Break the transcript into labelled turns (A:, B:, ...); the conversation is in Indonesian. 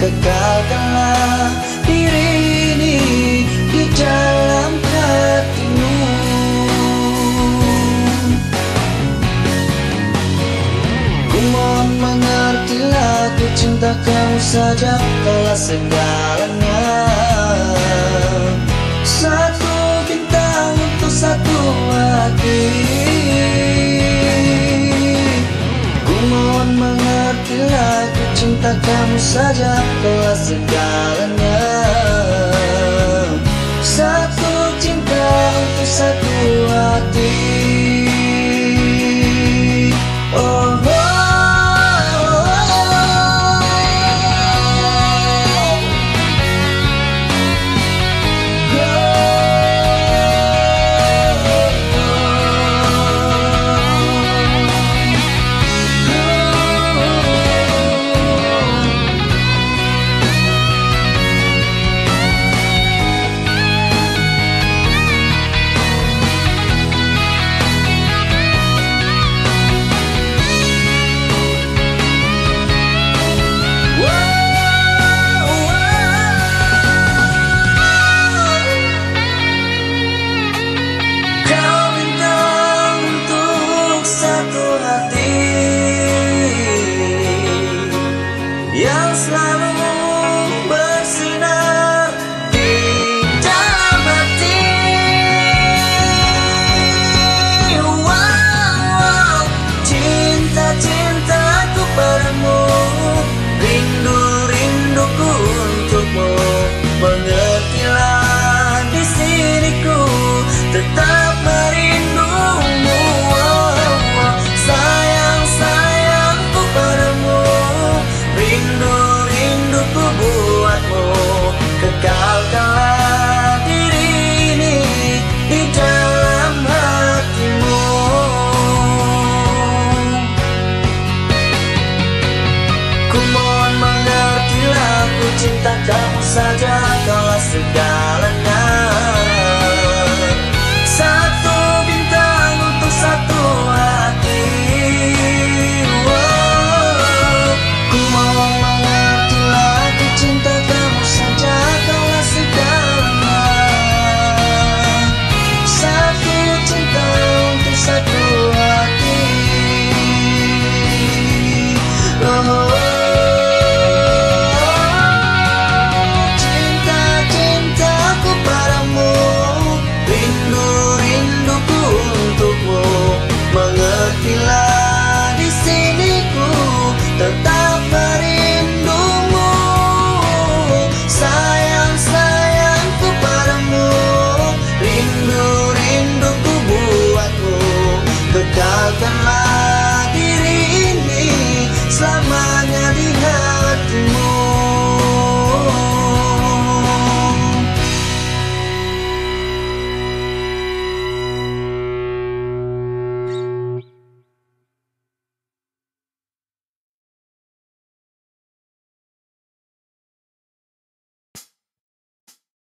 A: kekalkanlah diri ini di dalam hatimu. Ku mohon mengertilah, ku cinta kamu saja, kaulah segalanya. Satu bintang untuk satu hati. Ku mohon mengertilah, ku cinta kamu saja, kaulah segalanya. Satu cinta untuk satu hati. Oh, oh. Yang selalu bersinar di dalam hati. Wow, cinta-cintaku padamu, rindu-rinduku untukmu. Mengertilah, di sini ku tetap merindumu. Sayang-sayangku padamu, rindu-rinduku buatmu. Kekalkanlah diri ini di dalam hatimu. Ku mohon mengertilah, ku cinta kamu saja,